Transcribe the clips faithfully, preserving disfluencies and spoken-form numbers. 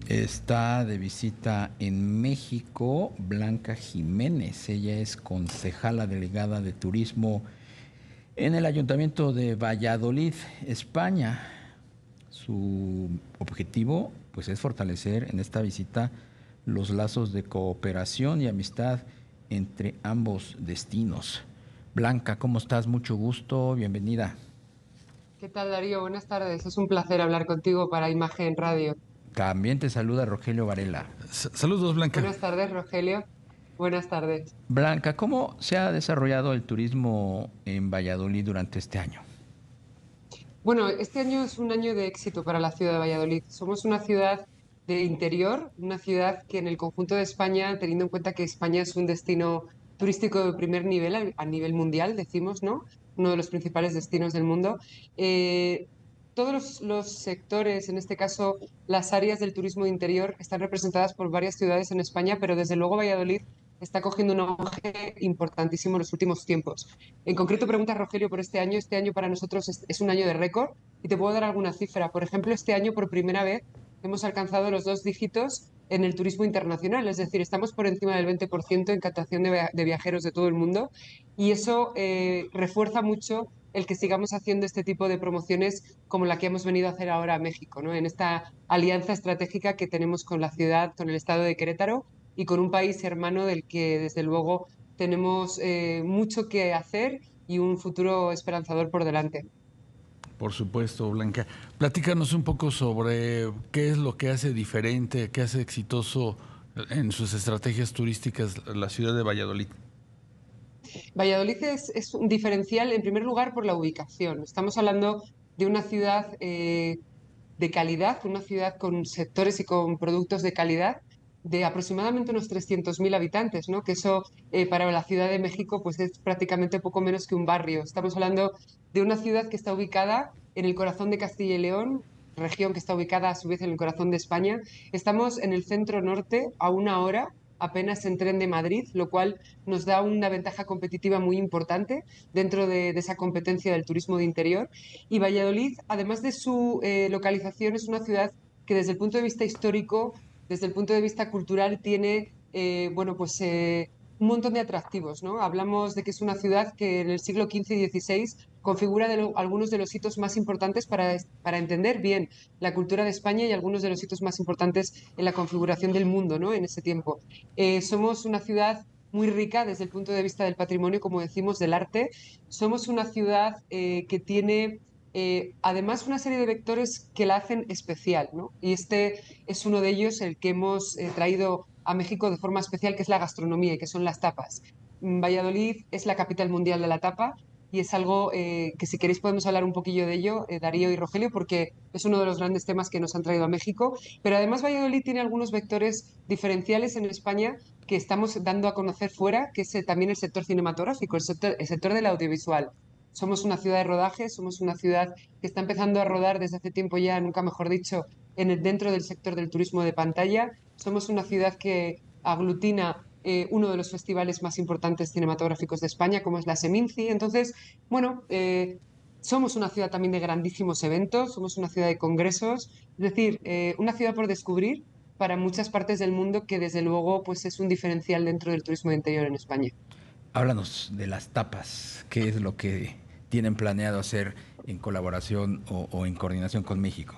Está de visita en México Blanca Jiménez. Ella es concejala delegada de turismo en el Ayuntamiento de Valladolid, España. Su objetivo pues, es fortalecer en esta visita los lazos de cooperación y amistad entre ambos destinos. Blanca, ¿cómo estás? Mucho gusto, bienvenida. ¿Qué tal, Darío? Buenas tardes. Es un placer hablar contigo para Imagen Radio. También te saluda Rogelio Varela. S- Saludos, Blanca. Buenas tardes, Rogelio. Buenas tardes. Blanca, ¿cómo se ha desarrollado el turismo en Valladolid durante este año? Bueno, este año es un año de éxito para la ciudad de Valladolid. Somos una ciudad de interior, una ciudad que en el conjunto de España, teniendo en cuenta que España es un destino turístico de primer nivel a a nivel mundial, decimos, ¿no? Uno de los principales destinos del mundo. eh, Todos los, los sectores, en este caso las áreas del turismo de interior, están representadas por varias ciudades en España, pero desde luego Valladolid está cogiendo un auge importantísimo en los últimos tiempos. En concreto, pregunta Rogelio por este año. Este año para nosotros es, es un año de récord y te puedo dar alguna cifra. Por ejemplo, este año por primera vez hemos alcanzado los dos dígitos en el turismo internacional, es decir, estamos por encima del veinte por ciento en captación de, via- de viajeros de todo el mundo y eso eh, refuerza mucho el que sigamos haciendo este tipo de promociones como la que hemos venido a hacer ahora a México, ¿no? En esta alianza estratégica que tenemos con la ciudad, con el estado de Querétaro y con un país hermano del que desde luego tenemos eh, mucho que hacer y un futuro esperanzador por delante. Por supuesto, Blanca. Platícanos un poco sobre qué es lo que hace diferente, qué hace exitoso en sus estrategias turísticas la ciudad de Valladolid. Valladolid es, es un diferencial en primer lugar por la ubicación. Estamos hablando de una ciudad eh, de calidad, una ciudad con sectores y con productos de calidad de aproximadamente unos trescientos mil habitantes, ¿no? Que eso eh, para la Ciudad de México pues es prácticamente poco menos que un barrio. Estamos hablando de una ciudad que está ubicada en el corazón de Castilla y León, región que está ubicada a su vez en el corazón de España. Estamos en el centro norte a una hora apenas en tren de Madrid, lo cual nos da una ventaja competitiva muy importante dentro de, de esa competencia del turismo de interior. Y Valladolid, además de su eh, localización, es una ciudad que desde el punto de vista histórico, desde el punto de vista cultural, tiene, eh, bueno, pues eh, un montón de atractivos, ¿no? Hablamos de que es una ciudad que en el siglo quince y dieciséis configura de lo, algunos de los hitos más importantes para, para entender bien la cultura de España y algunos de los hitos más importantes en la configuración del mundo, ¿no? En ese tiempo. Eh, somos una ciudad muy rica desde el punto de vista del patrimonio, como decimos, del arte. Somos una ciudad eh, que tiene eh, además una serie de vectores que la hacen especial, ¿no? Y este es uno de ellos, el que hemos eh, traído a México de forma especial, que es la gastronomía y que son las tapas. Mm, Valladolid es la capital mundial de la tapa y es algo eh, que si queréis podemos hablar un poquillo de ello, eh, Darío y Rogelio, porque es uno de los grandes temas que nos han traído a México. Pero además Valladolid tiene algunos vectores diferenciales en España que estamos dando a conocer fuera, que es eh, también el sector cinematográfico, el sector, el sector del audiovisual. Somos una ciudad de rodaje, somos una ciudad que está empezando a rodar desde hace tiempo ya, nunca mejor dicho, en el, dentro del sector del turismo de pantalla. Somos una ciudad que aglutina eh, uno de los festivales más importantes cinematográficos de España, como es la Seminci. Entonces, bueno, eh, somos una ciudad también de grandísimos eventos, somos una ciudad de congresos, es decir, eh, una ciudad por descubrir para muchas partes del mundo que desde luego pues es un diferencial dentro del turismo de interior en España. Háblanos de las tapas. ¿Qué es lo que tienen planeado hacer en colaboración o, o en coordinación con México?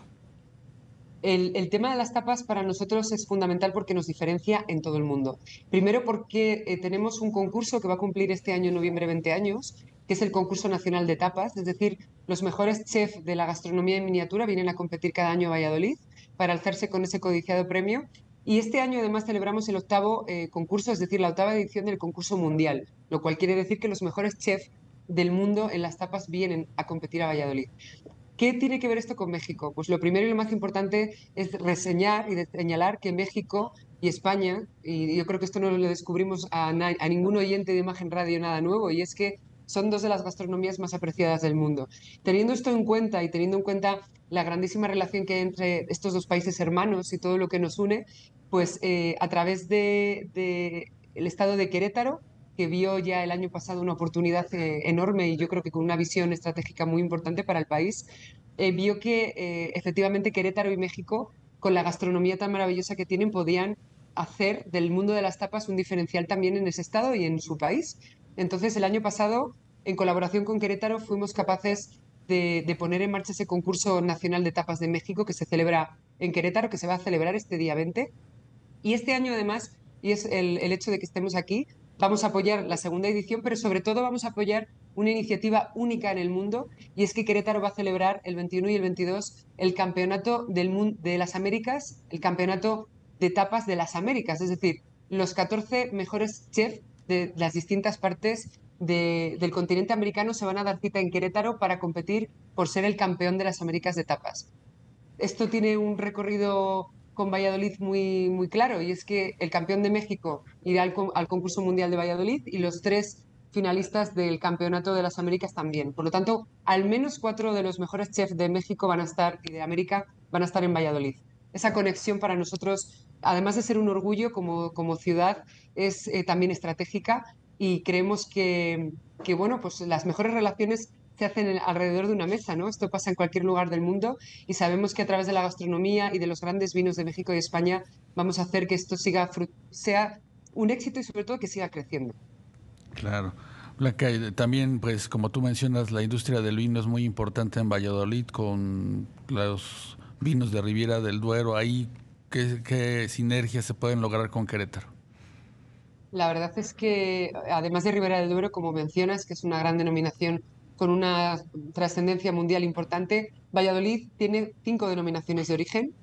El, el tema de las tapas para nosotros es fundamental porque nos diferencia en todo el mundo. Primero porque eh, tenemos un concurso que va a cumplir este año, en noviembre, veinte años, que es el concurso nacional de tapas, es decir, los mejores chefs de la gastronomía en miniatura vienen a competir cada año a Valladolid para alzarse con ese codiciado premio. Y este año además celebramos el octavo eh, concurso, es decir, la octava edición del concurso mundial, lo cual quiere decir que los mejores chefs del mundo en las tapas vienen a competir a Valladolid. ¿Qué tiene que ver esto con México? Pues lo primero y lo más importante es reseñar y de- señalar que México y España, y yo creo que esto no lo descubrimos a, na- a ningún oyente de Imagen Radio nada nuevo, y es que son dos de las gastronomías más apreciadas del mundo. Teniendo esto en cuenta y teniendo en cuenta la grandísima relación que hay entre estos dos países hermanos y todo lo que nos une, pues eh, a través de, de el estado de Querétaro, que vio ya el año pasado una oportunidad eh, enorme y yo creo que con una visión estratégica muy importante para el país, eh, vio que eh, efectivamente Querétaro y México con la gastronomía tan maravillosa que tienen, podían hacer del mundo de las tapas un diferencial también en ese estado y en su país. Entonces, el año pasado, en colaboración con Querétaro, fuimos capaces de, de poner en marcha ese concurso nacional de tapas de México que se celebra en Querétaro, que se va a celebrar este día veinte. Y este año, además, y es el, el hecho de que estemos aquí, vamos a apoyar la segunda edición, pero sobre todo vamos a apoyar una iniciativa única en el mundo, y es que Querétaro va a celebrar el veintiuno y el veintidós el campeonato del mundo de las Américas, el campeonato de tapas de las Américas, es decir, los catorce mejores chefs de las distintas partes de, del continente americano se van a dar cita en Querétaro para competir por ser el campeón de las Américas de tapas. Esto tiene un recorrido con Valladolid muy, muy claro, y es que el campeón de México irá al, al concurso mundial de Valladolid y los tres finalistas del campeonato de las Américas también. Por lo tanto, al menos cuatro de los mejores chefs de México van a estar y de América van a estar en Valladolid. Esa conexión para nosotros, además de ser un orgullo como, como ciudad, es eh, también estratégica, y creemos que, que bueno, pues las mejores relaciones se hacen alrededor de una mesa, ¿no? Esto pasa en cualquier lugar del mundo, y sabemos que a través de la gastronomía y de los grandes vinos de México y España vamos a hacer que esto siga sea un éxito y sobre todo que siga creciendo. Claro. Blanca, también, pues, como tú mencionas, la industria del vino es muy importante en Valladolid, con los vinos de Riviera del Duero. Ahí, ¿qué, qué sinergias se pueden lograr con Querétaro? La verdad es que, además de Ribera del Duero, como mencionas, que es una gran denominación con una trascendencia mundial importante, Valladolid tiene cinco denominaciones de origen.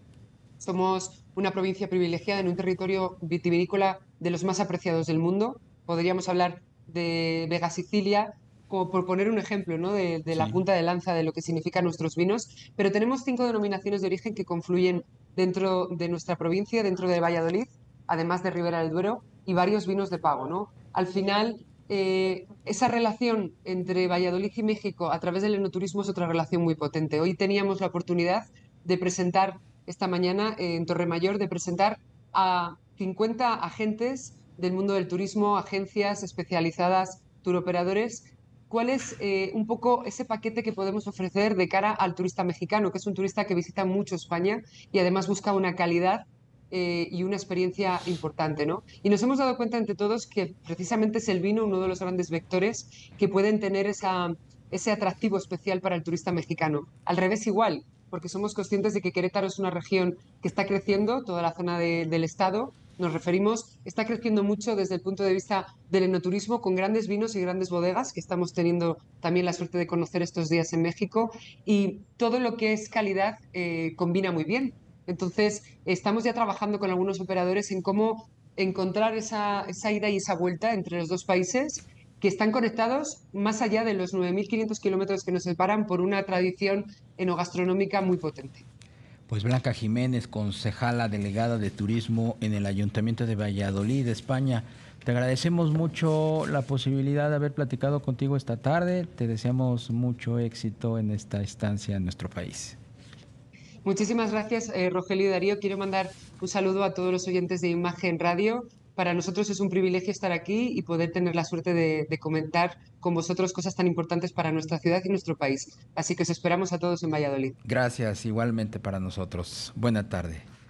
Somos una provincia privilegiada en un territorio vitivinícola de los más apreciados del mundo. Podríamos hablar de Vega Sicilia, como por poner un ejemplo, ¿no? de, de la Sí. punta de lanza de lo que significan nuestros vinos, pero tenemos cinco denominaciones de origen que confluyen dentro de nuestra provincia, dentro de Valladolid, además de Ribera del Duero, y varios vinos de pago, ¿no? Al final, eh, esa relación entre Valladolid y México a través del enoturismo es otra relación muy potente. Hoy teníamos la oportunidad de presentar, esta mañana eh, en Torremayor, de presentar a cincuenta agentes del mundo del turismo, agencias especializadas, turoperadores, cuál es eh, un poco ese paquete que podemos ofrecer de cara al turista mexicano, que es un turista que visita mucho España y además busca una calidad eh, y una experiencia importante, ¿no? Y nos hemos dado cuenta entre todos que precisamente es el vino uno de los grandes vectores que pueden tener esa, ese atractivo especial para el turista mexicano. Al revés igual, porque somos conscientes de que Querétaro es una región que está creciendo, toda la zona de, del estado, nos referimos, está creciendo mucho desde el punto de vista del enoturismo, con grandes vinos y grandes bodegas, que estamos teniendo también la suerte de conocer estos días en México, y todo lo que es calidad eh, combina muy bien. Entonces, estamos ya trabajando con algunos operadores en cómo encontrar esa, esa ida y esa vuelta entre los dos países, que están conectados más allá de los nueve mil quinientos kilómetros que nos separan por una tradición enogastronómica muy potente. Pues Blanca Jiménez, concejala delegada de turismo en el Ayuntamiento de Valladolid, España. Te agradecemos mucho la posibilidad de haber platicado contigo esta tarde. Te deseamos mucho éxito en esta estancia en nuestro país. Muchísimas gracias, eh, Rogelio y Darío. Quiero mandar un saludo a todos los oyentes de Imagen Radio. Para nosotros es un privilegio estar aquí y poder tener la suerte de, de comentar con vosotros cosas tan importantes para nuestra ciudad y nuestro país. Así que os esperamos a todos en Valladolid. Gracias, igualmente para nosotros. Buena tarde.